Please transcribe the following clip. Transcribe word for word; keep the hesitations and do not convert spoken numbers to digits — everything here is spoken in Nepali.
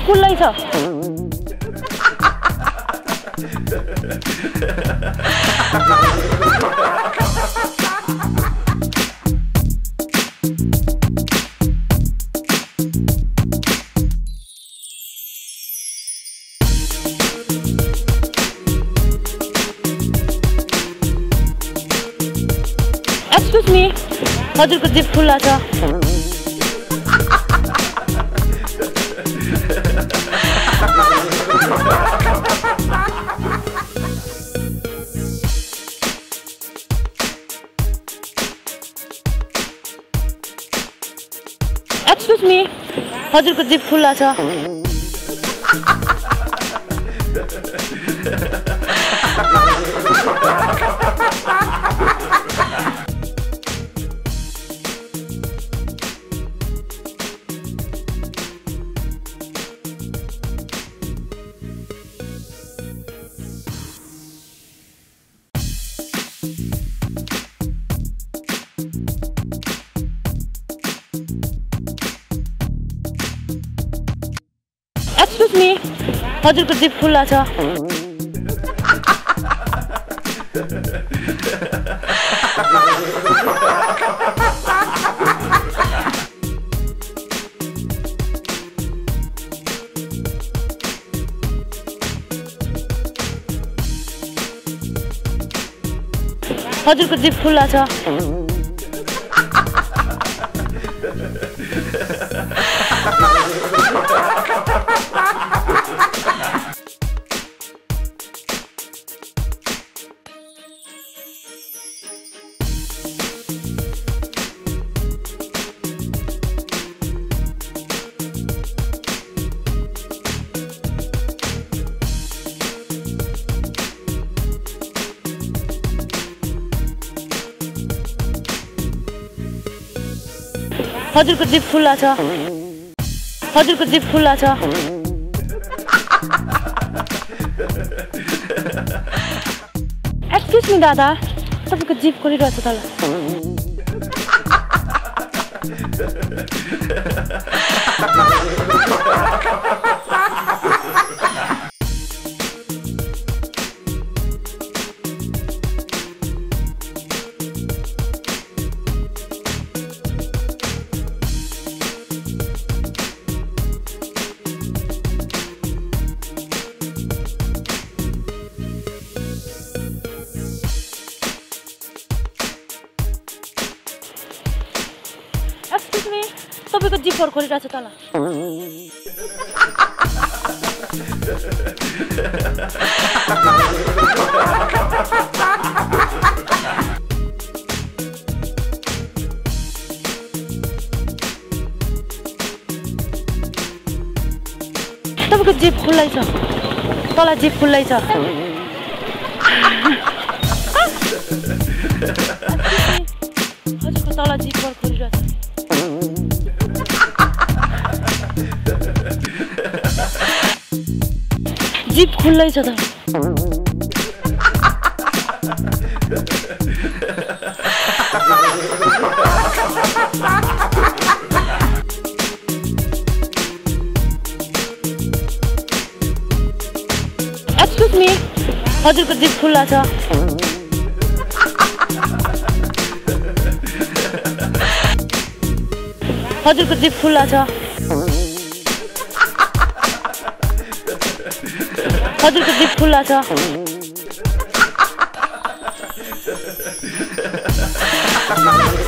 खुल्लै छ। एक्सक्युज मी, हजुरको जिप खुल्ला छ। एक्सक्युज मी, हजुरको जिप खुल्ला छ। एक्सक्युज मी, हजुरको जिप खुल्ला छ। हजुरको जिप खुल्ला छ। हजुरको जिप खुल्ला छ। हजुरको जिप खुल्ला छ। एक्सक्युज मी दादा, तपाईको जिप खोलिरहेछ तल। एक्सक्युज मी, तपाईको जिपर खोलिरहेछ तल। तपाईँको जिप खुल्लै छ, तल जिप खुल्लै छ। हजुरको तल जिपर खोलिरहेछ। जिप खुल्लै छ त। एक्सक्युज मी, हजुरको जिप खुल्ला छ। हजुरको जिप खुल्ला छ। हजुरको जिप खुल्ला छ।